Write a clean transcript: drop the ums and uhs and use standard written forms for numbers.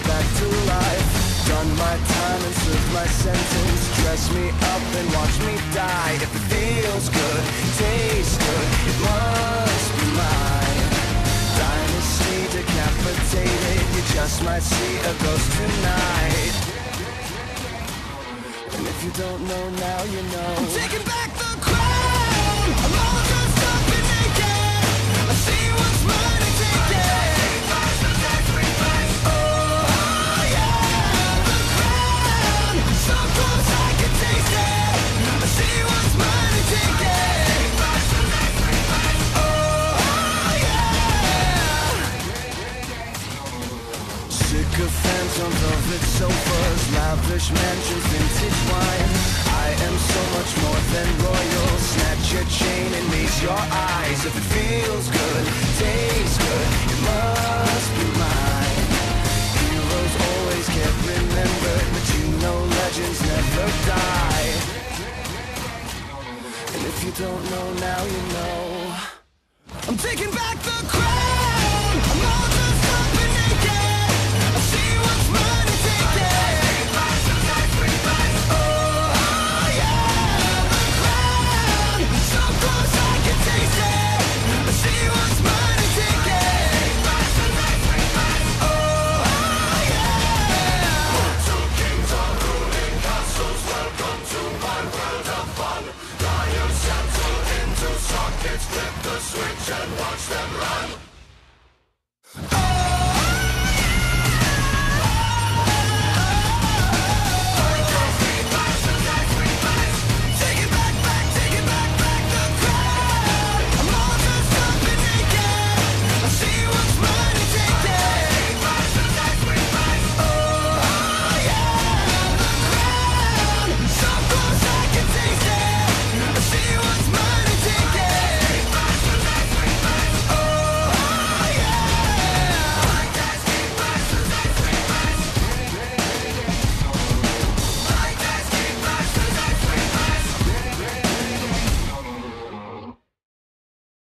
back to life. Done my time and served my sentence. Dress me up and watch me die. If it feels good, tastes good, it must be mine. Dynasty decapitated, you just might see a ghost tonight. And if you don't know now, you know. I'm taking back the crown. I'm all dressed up and naked. I see what's mine and take it. Oh yeah, the crown. So close I can taste it. I see what's mine and take it. Oh yeah. Sycophants on velvet sofas, lavish mansions, vintage wine. I am so much more than royal. Snatch your chain and raise your eyes. If it feels good, tastes good, it must be mine.